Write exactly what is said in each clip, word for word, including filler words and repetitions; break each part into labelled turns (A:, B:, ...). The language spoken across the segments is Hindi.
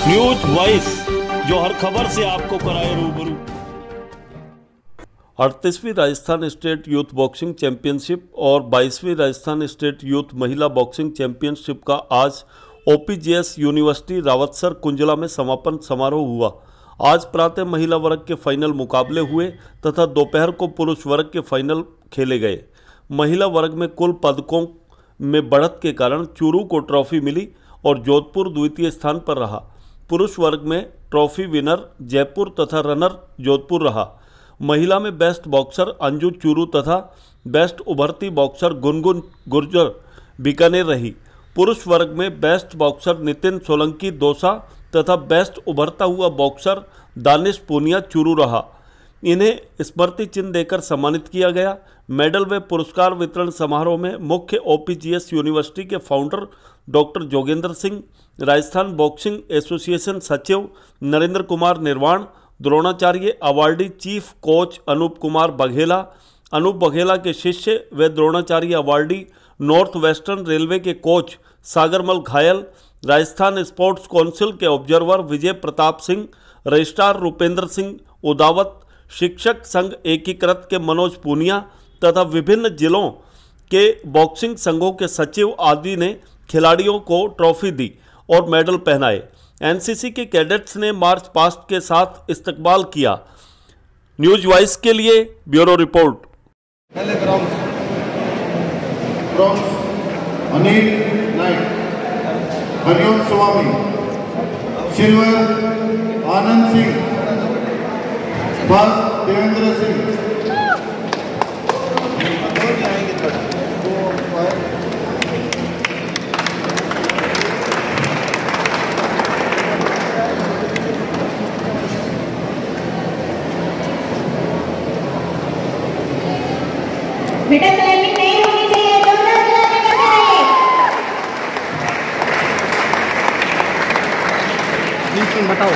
A: न्यूज वॉइस, जो हर खबर से आपको कराए रूबरू। अड़तीसवीं Rajasthan state youth boxing championship और बाईसवीं राजस्थान स्टेट यूथ महिला बॉक्सिंग चैंपियनशिप का आज ओपीजीएस यूनिवर्सिटी रावतसर कुंजला में समापन समारोह हुआ। आज प्रातः महिला वर्ग के फाइनल मुकाबले हुए तथा दोपहर को पुरुष वर्ग के फाइनल खेले गए। महिला वर्ग में कुल पदकों में बढ़त के कारण चूरू को ट्रॉफी मिली और जोधपुर द्वितीय स्थान पर रहा। पुरुष वर्ग में ट्रॉफी विनर जयपुर तथा रनर जोधपुर रहा। महिला में बेस्ट बॉक्सर अंजू चूरू तथा बेस्ट उभरती बॉक्सर गुनगुन गुर्जर बीकानेर रही। पुरुष वर्ग में बेस्ट बॉक्सर नितिन सोलंकी दौसा तथा बेस्ट उभरता हुआ बॉक्सर दानिश पूनिया चूरू रहा। इन्हें स्मृति चिन्ह देकर सम्मानित किया गया। मेडल व पुरस्कार वितरण समारोह में मुख्य ओपीजीएस यूनिवर्सिटी के founder doctor Jogendra Singh, Rajasthan boxing association सचिव Narendra Kumar Nirwan, Dronacharya awardee chief coach Anoop Kumar Baghela, Anoop Baghela के शिष्य व Dronacharya awardee north western railway के coach Sagarmal Ghayal, Rajasthan sports council के ऑब्जर्वर विजय प्रताप सिंह, रजिस्ट्रार रुपेंद्र सिंह उदावत, शिक्षक संघ एकीकृत के मनोज पूनिया तथा विभिन्न जिलों के बॉक्सिंग संघों के सचिव आदि ने खिलाड़ियों को ट्रॉफी दी और मेडल पहनाए। एनसीसी के कैडेट्स ने मार्च पास्ट के साथ इस्तकबाल किया। न्यूज वॉइस के लिए ब्यूरो रिपोर्ट।
B: पहले bronze bronze Anil Naik, Hariom Swami, silver Anand Singh, first Devendra Singh.
C: बेटा क्लैपिंग नहीं होनी चाहिए, जोरदार क्लैपिंग करते रहिए।
D: बिल्कुल बताओ।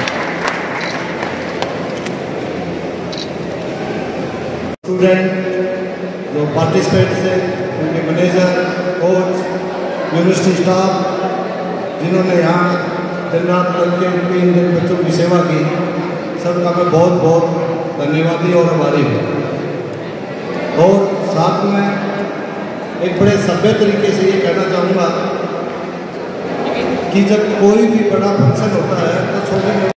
B: स्टूडेंट जो पार्टिसिपेंट्स थे, उनके मैनेजर, कोच, यूनिवर्सिटी स्टाफ, जिन्होंने यहाँ दिन रात करके इन बच्चों की सेवा की, सबका मैं बहुत बहुत धन्यवादी और आभारी हूँ। और साथ में एक बड़े सभ्य तरीके से ये कहना चाहूँगा कि जब कोई भी बड़ा फंक्शन होता है तो छोटे